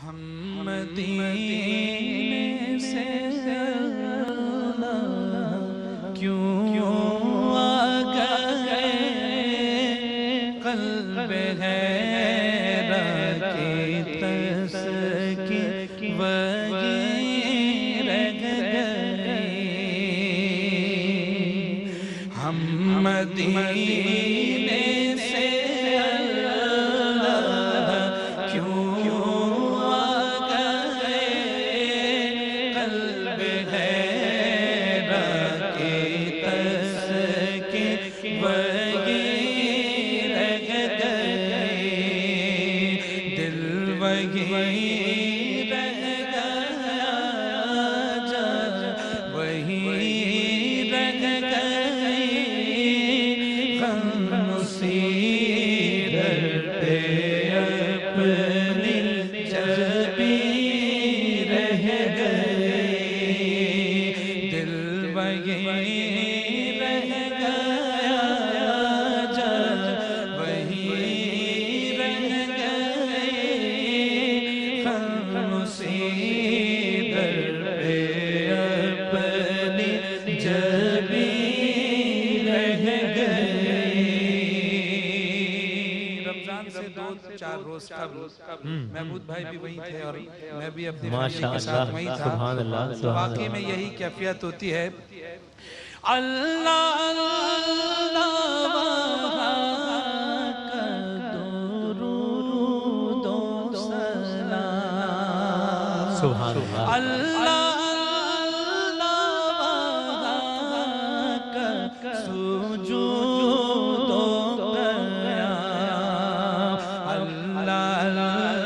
ہم مدینے سے کیوں آ گئے، قلب حیرت کی تسکین وہی رہ گئے۔ ہم مدینے سے محمود بھائی بھی وہیں تھے اور میں بھی اپنے فیملی کے ساتھ وہیں تھا۔ واقعی میں یہی کیفیت ہوتی ہے۔ اللہ اللہ وہاں کا درود و سلام، سبحان اللہ، اللہ اللہ وہاں کا سجود و قیام، اللہ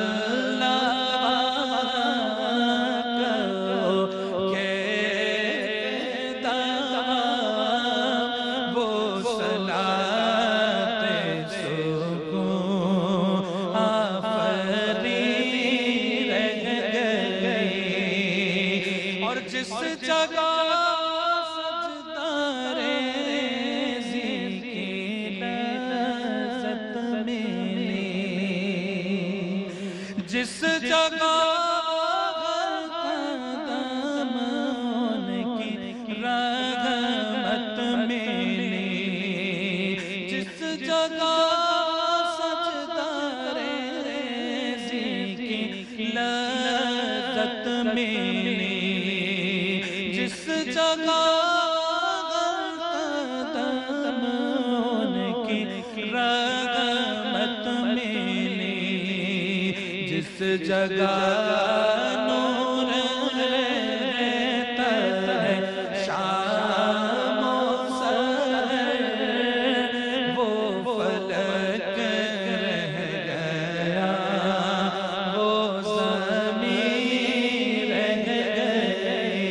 جس جگہ سجدہ ریزی کی لذت ملی، جس جگہ قدم ان کی رحمت ملی، جس جگہ سجدہ ریزی کی لذت ملی، جس جگہ قدم ان کی رحمت ملی، جس جگہ نور رہتا ہے شام و سحر، وہ فلک رہ گیا، وہ زمین رہ گئی،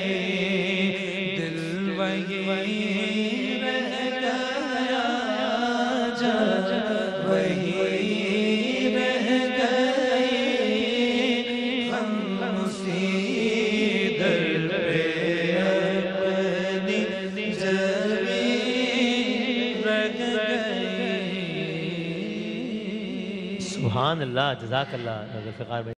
وہی رہ گیا جا، وہی رہ گئی، ہم اسی در پہ اپنی زمین رکھ گئے۔ سبحان اللہ، جزاک اللہ ذوالفقار بھائی۔